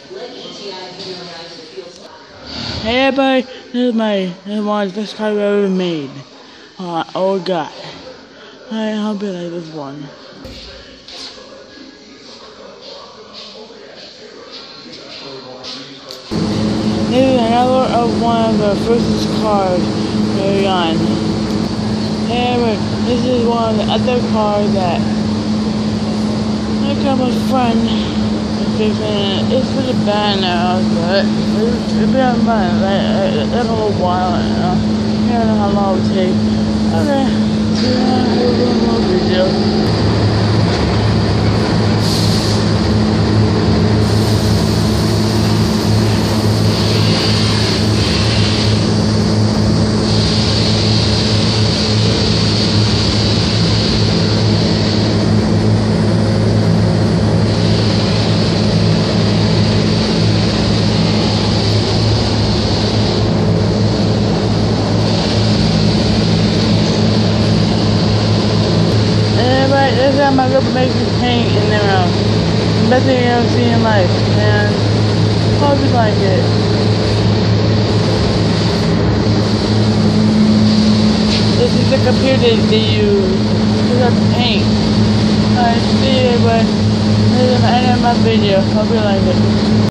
Hey everybody, this is one of the best cars I've ever made. Oh god. I hope you like this one. This is another of one of the first cars very on. However, this is one of the other cars that I got my friend. It's pretty bad now, but it's been on my like a little while now. I don't know how long it will take. Okay, here's a little more video. This time I could make you paint in their house. Best thing you ever seen in life, and hope you like it. This is the computer they use to paint. Alright, see you, but this is the end of my video. Hope you like it.